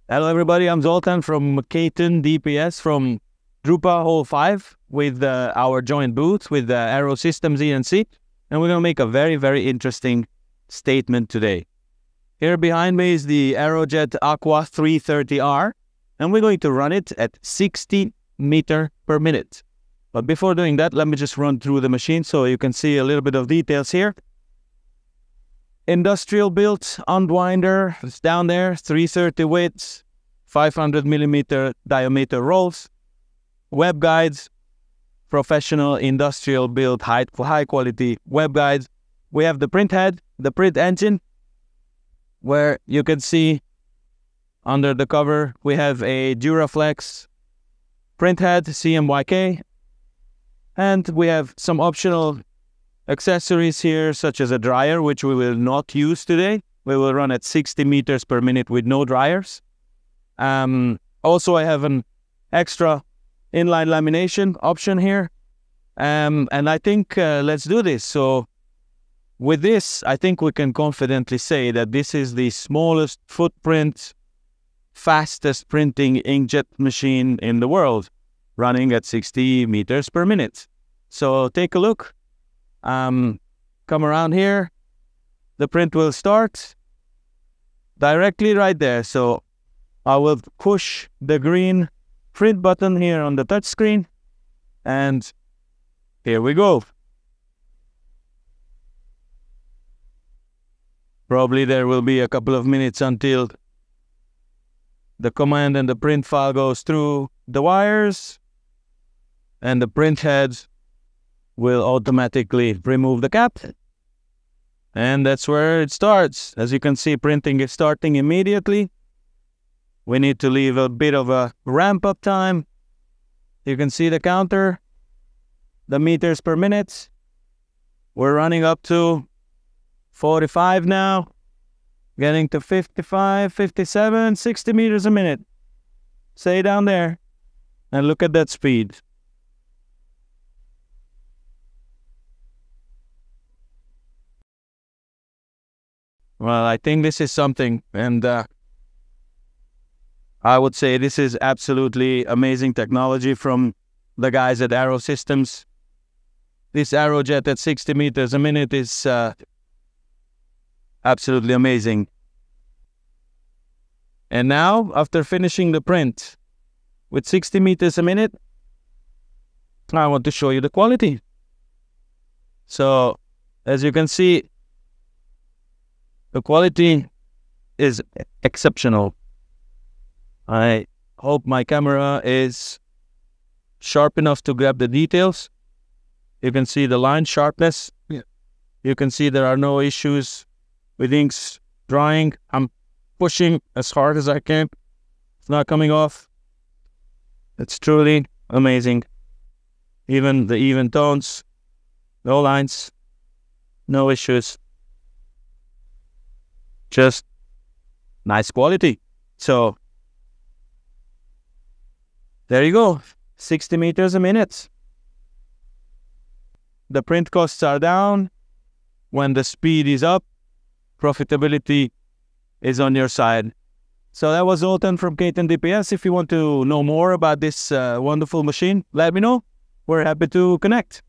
Hello everybody, I'm Zoltan from Katun DPS from Drupa Hall 5 with our joint booth with Arrow Systems ENC, and we're going to make a very interesting statement today. Here behind me is the ArrowJet Aqua 330R, and we're going to run it at 60 meters per minute. But before doing that, let me just run through the machine so you can see a little bit of details here. Industrial built unwinder, it's down there, 330 widths, 500 millimeter diameter rolls, web guides, professional industrial built high quality web guides. We have the print head, the print engine, where you can see under the cover we have a Duraflex print head, CMYK, and we have some optional accessories here, such as a dryer, which we will not use today. We will run at 60 meters per minute with no dryers. Also, I have an extra inline lamination option here. And I think let's do this. So with this, I think we can confidently say that this is the smallest footprint, fastest printing inkjet machine in the world, running at 60 meters per minute. So take a look. Come around here, the print will start directly right there. So I will push the green print button here on the touch screen, and here we go. Probably there will be a couple of minutes until the command and the print file goes through the wires, and the print head will automatically remove the cap, and that's where it starts. As you can see, printing is starting immediately. We need to leave a bit of a ramp up time. You can see the counter, the meters per minute. We're running up to 45 now, getting to 55, 57, 60 meters a minute. Stay down there and look at that speed. Well, I think this is something, and I would say this is absolutely amazing technology from the guys at Arrow Systems. This ArrowJet at 60 meters a minute is absolutely amazing. And now, after finishing the print with 60 meters a minute, I want to show you the quality. So, as you can see, the quality is exceptional. I hope my camera is sharp enough to grab the details. You can see the line sharpness. Yeah. You can see there are no issues with inks drying. I'm pushing as hard as I can. It's not coming off. It's truly amazing. Even the even tones, no lines, no issues. Just nice quality. So there you go, 60 meters a minute. The print costs are down. When the speed is up, profitability is on your side. So that was Zoltan from Katun DPS. If you want to know more about this wonderful machine, let me know. We're happy to connect.